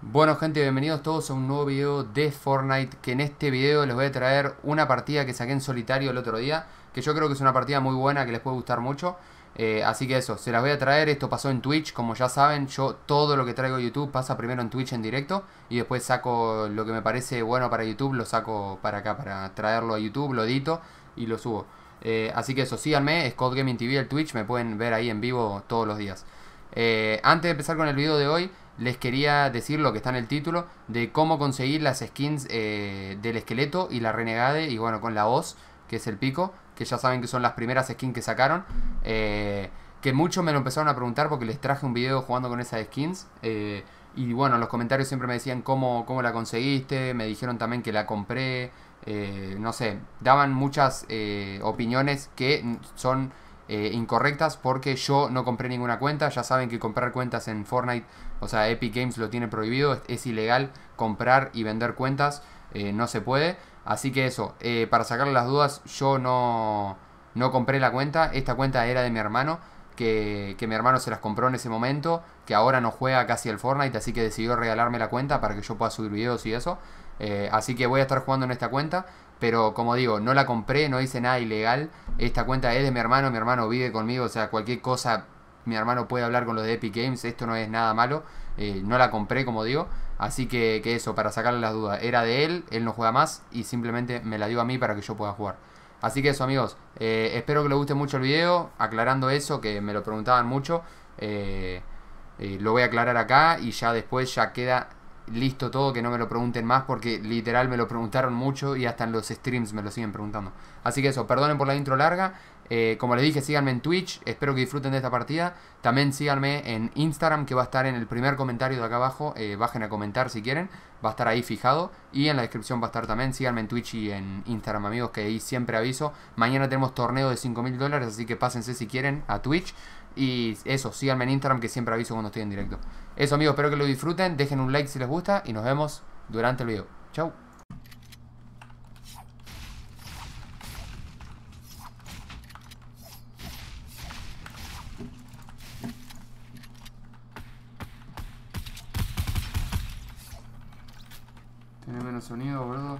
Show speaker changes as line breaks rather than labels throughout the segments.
Bueno gente, bienvenidos todos a un nuevo video de Fortnite. Que en este video les voy a traer una partida que saqué en solitario el otro día, que yo creo que es una partida muy buena, que les puede gustar mucho. Así que eso, se las voy a traer. Esto pasó en Twitch, como ya saben. Yo todo lo que traigo a YouTube pasa primero en Twitch en directo, y después saco lo que me parece bueno para YouTube, lo saco para acá, para traerlo a YouTube, lo edito y lo subo. Así que eso, síganme, Scott Gaming TV, el Twitch, me pueden ver ahí en vivo todos los días. Antes de empezar con el video de hoy, les quería decir lo que está en el título de cómo conseguir las skins del esqueleto y la renegade, y bueno, con la hoz, que es el pico, que ya saben que son las primeras skins que sacaron. Que muchos me lo empezaron a preguntar porque les traje un video jugando con esas skins. Y bueno, en los comentarios siempre me decían cómo la conseguiste, me dijeron también que la compré. No sé, daban muchas opiniones que son incorrectas, porque yo no compré ninguna cuenta. Ya saben que comprar cuentas en Fortnite, o sea, Epic Games lo tiene prohibido, es ilegal comprar y vender cuentas, no se puede. Así que eso, para sacarle las dudas, yo no compré la cuenta. Esta cuenta era de mi hermano, que mi hermano se las compró en ese momento, que ahora no juega casi al Fortnite, así que decidió regalarme la cuenta para que yo pueda subir videos y eso. Así que voy a estar jugando en esta cuenta. Pero como digo, no la compré, no hice nada ilegal. Esta cuenta es de mi hermano vive conmigo, o sea, cualquier cosa, mi hermano puede hablar con los de Epic Games, esto no es nada malo. No la compré, como digo. Así que eso, para sacarle las dudas, era de él no juega más y simplemente me la dio a mí para que yo pueda jugar. Así que eso, amigos, espero que les guste mucho el video, aclarando eso, que me lo preguntaban mucho. Lo voy a aclarar acá y ya después ya queda listo todo, que no me lo pregunten más, porque literal me lo preguntaron mucho y hasta en los streams me lo siguen preguntando. Así que eso, perdonen por la intro larga. Como les dije, síganme en Twitch, espero que disfruten de esta partida. También síganme en Instagram, que va a estar en el primer comentario de acá abajo. Bajen a comentar si quieren, va a estar ahí fijado. Y en la descripción va a estar también. Síganme en Twitch y en Instagram, amigos, que ahí siempre aviso. Mañana tenemos torneo de $5.000, así que pásense si quieren a Twitch. Y eso, síganme en Instagram, que siempre aviso cuando estoy en directo. Eso, amigos, espero que lo disfruten. Dejen un like si les gusta y nos vemos durante el video. Chau. Tiene menos sonido, boludo.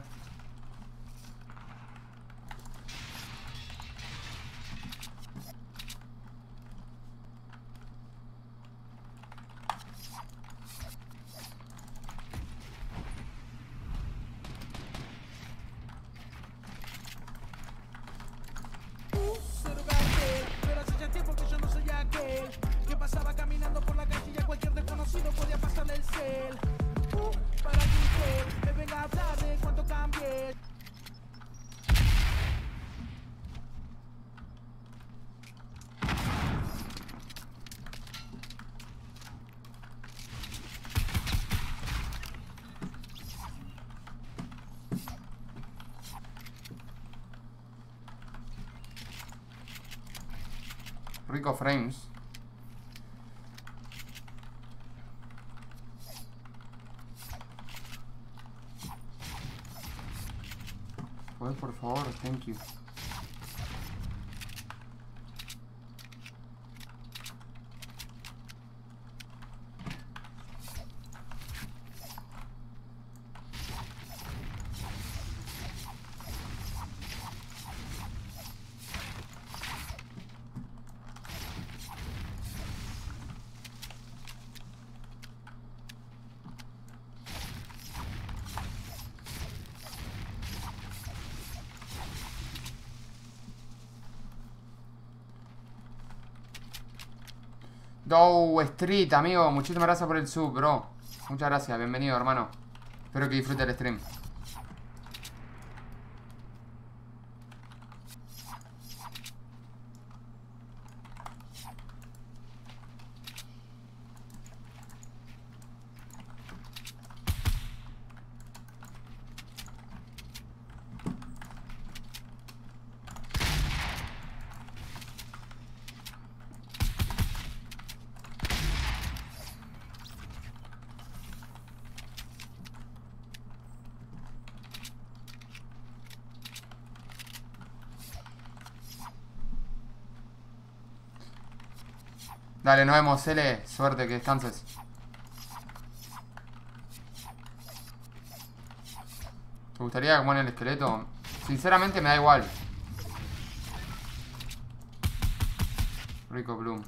Pero hace ya tiempo que yo no soy aquel que pasaba caminando por la calle y a cualquier desconocido podía pasarle el cel. Para que usted me venga a hablar de cuánto cambié.
Rico frames. ¿Puedes, por favor? Thank you. Dow Street, amigo, muchísimas gracias por el sub, bro. Muchas gracias, bienvenido, hermano. Espero que disfrute el stream. Dale, nos vemos, Cele. Suerte, que descanses. ¿Te gustaría que pone el esqueleto? Sinceramente me da igual. Rico Bloom.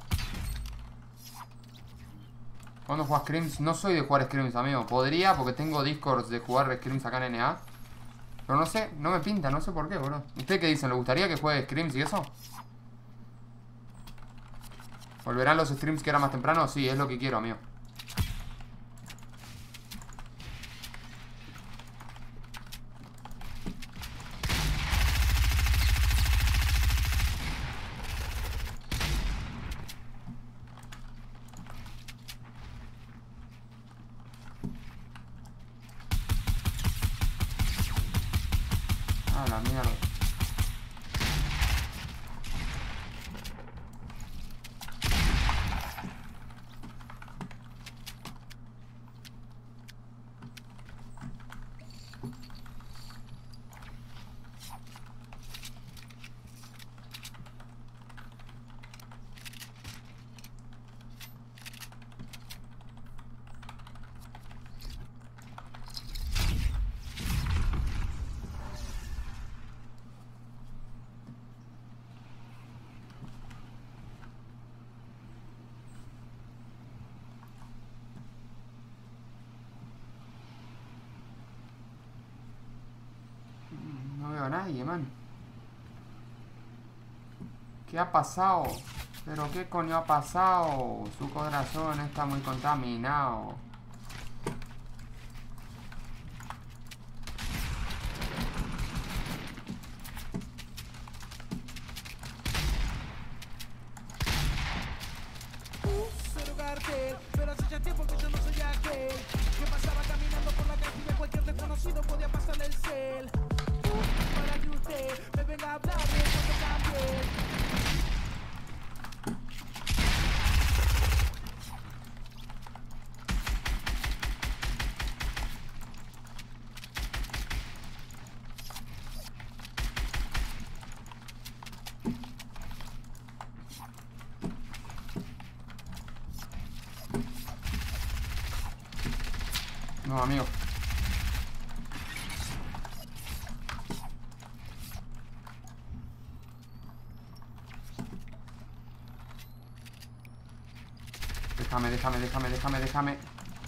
¿Cuándo juegas Scrims? No soy de jugar Scrims, amigo. Podría, porque tengo Discords de jugar Scrims acá en NA. Pero no sé, no me pinta, no sé por qué, bro. ¿Ustedes qué dicen? ¿Le gustaría que juegue Scrims y eso? ¿Volverán los streams que era más temprano? Sí, es lo que quiero, amigo. Ah, la mierda. No veo a nadie, man. ¿Qué ha pasado? ¿Pero qué coño ha pasado? Su corazón está muy contaminado.
Cero cartel, pero hace ya tiempo que yo no soy aquel que pasaba caminando por la calle y a cualquier desconocido podía pasarle el cel. Para que usted me venga a hablar de cuando cambié.
No, amigo. Déjame.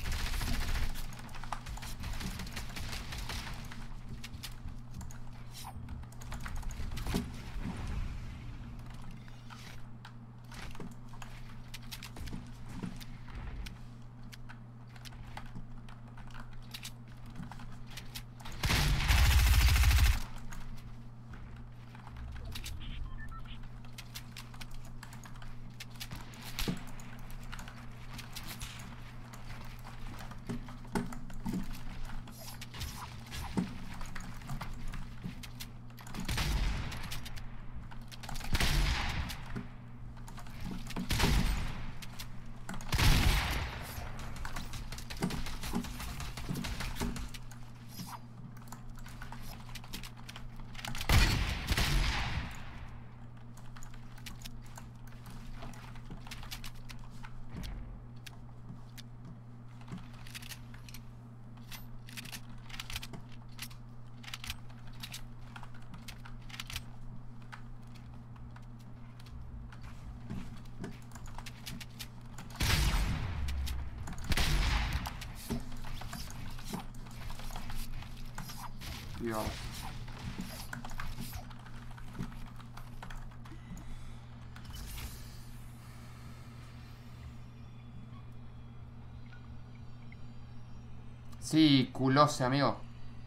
Dios. Sí, culose, amigo.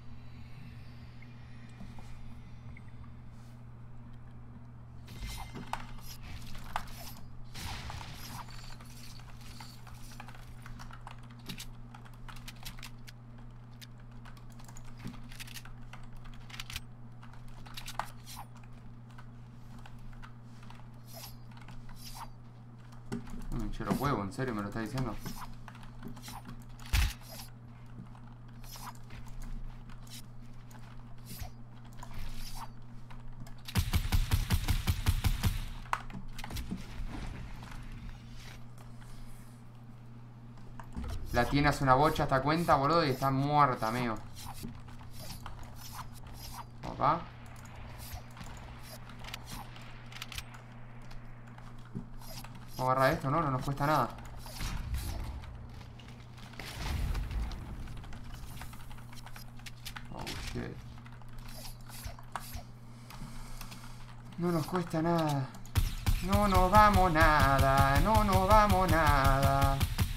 Me hinché los huevos, ¿en serio me lo está diciendo? La tiene hace una bocha esta cuenta, boludo, y está muerta, amigo. Va. Vamos a agarrar esto, ¿no? No nos cuesta nada. Oh, shit. No nos cuesta nada. No nos vamos nada. No nos vamos nada.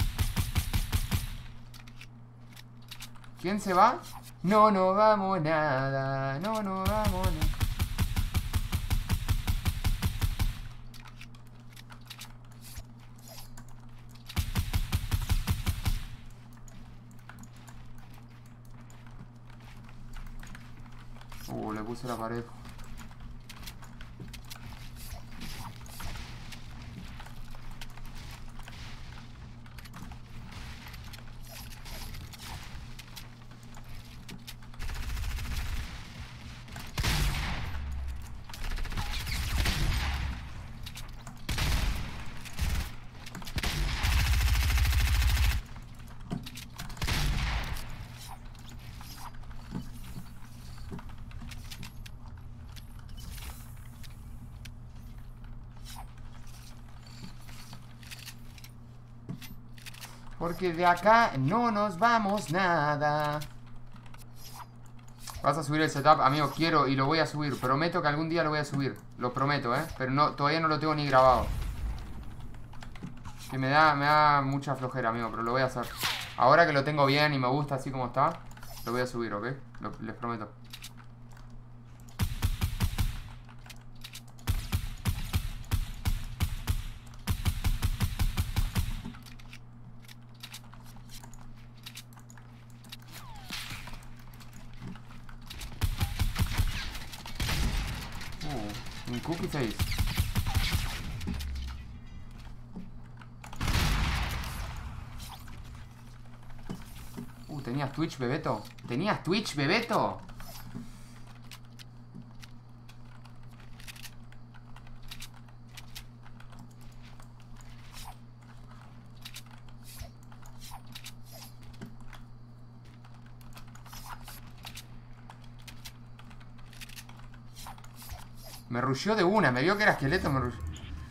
¿Quién se va? No nos vamos nada. No nos vamos nada. Le puse la pared. Porque de acá no nos vamos nada. Vas a subir el setup, amigo, quiero y lo voy a subir. Prometo que algún día lo voy a subir. Lo prometo, pero no, todavía no lo tengo ni grabado. Que me da mucha flojera, amigo, pero lo voy a hacer. Ahora que lo tengo bien y me gusta así como está, lo voy a subir, ¿ok? Les prometo. Un cookie face. ¿Tenías Twitch, Bebeto? ¿Tenías Twitch, Bebeto? Me rusheó de una, me vio que era esqueleto, me rusheó.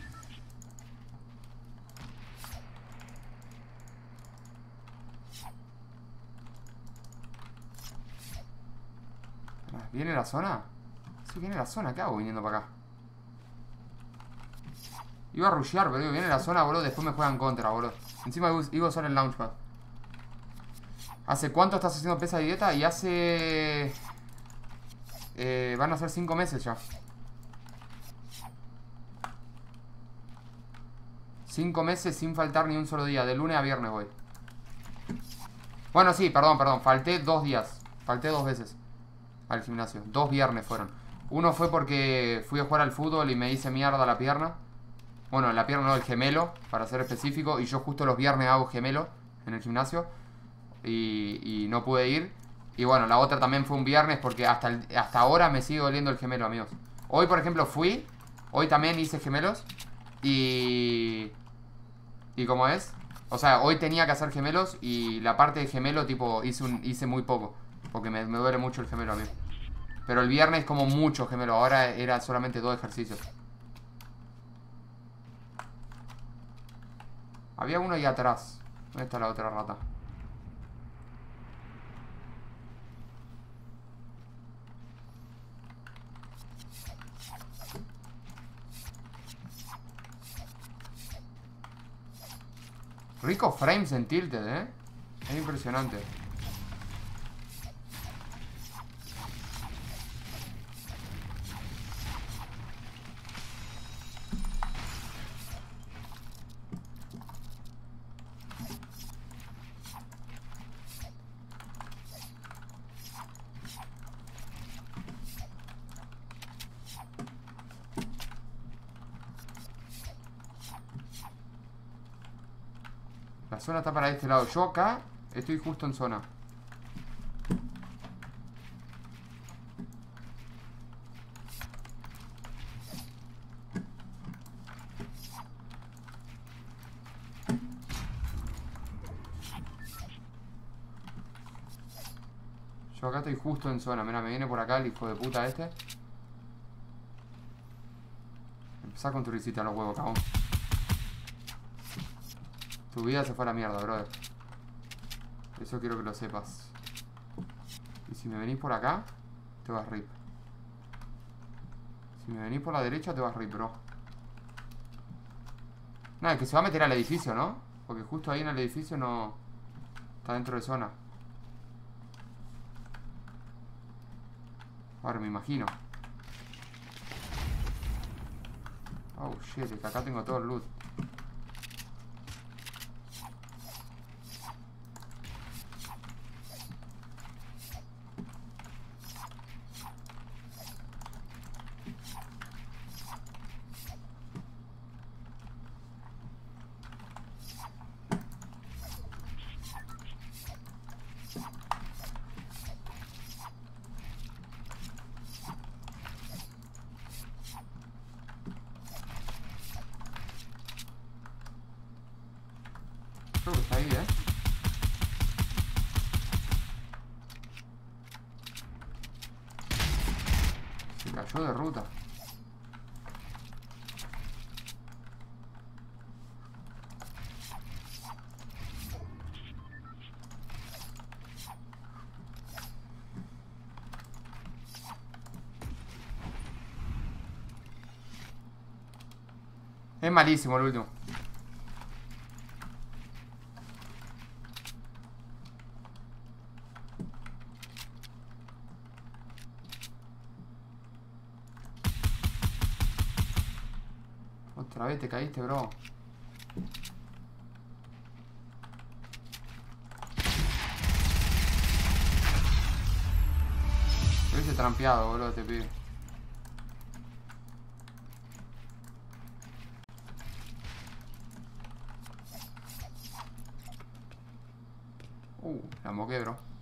¿Viene la zona? Sí, viene la zona, ¿qué hago viniendo para acá? Iba a rushear, boludo, viene la zona, boludo, después me juegan contra, boludo. Encima iba a usar el launchpad. ¿Hace cuánto estás haciendo pesa de dieta? Y hace... van a ser 5 meses ya. 5 meses sin faltar ni un solo día. De lunes a viernes voy. Bueno, sí, perdón. Falté 2 días. Falté 2 veces al gimnasio. 2 viernes fueron. Uno fue porque fui a jugar al fútbol y me hice mierda la pierna. Bueno, la pierna no, el gemelo, para ser específico. Y yo justo los viernes hago gemelo en el gimnasio. Y no pude ir. Y bueno, la otra también fue un viernes porque hasta ahora me sigue doliendo el gemelo, amigos. Hoy, por ejemplo, fui. Hoy también hice gemelos. ¿Y cómo es? O sea, hoy tenía que hacer gemelos y la parte de gemelo, tipo, hice muy poco. Porque me duele mucho el gemelo a mí. Pero el viernes como mucho gemelo. Ahora era solamente 2 ejercicios. Había uno ahí atrás. ¿Dónde está la otra rata? Rico frames en Tilted, es impresionante. La zona está para este lado. Yo acá estoy justo en zona. Yo acá estoy justo en zona. Mira, me viene por acá el hijo de puta este. Empezá con tu risita en los huevos, cabrón. Tu vida se fue a la mierda, brother. Eso quiero que lo sepas. Y si me venís por acá, te vas rip. Si me venís por la derecha, te vas rip, bro. No, es que se va a meter al edificio, ¿no? Porque justo ahí en el edificio no... Está dentro de zona. Ahora me imagino. Oh shit, es que acá tengo todo el loot. Creo que está ahí, Se cayó de ruta. Es malísimo el último. Otra vez te caíste, bro. Te hubiese trampeado, boludo, te pibe. La moqué, bro.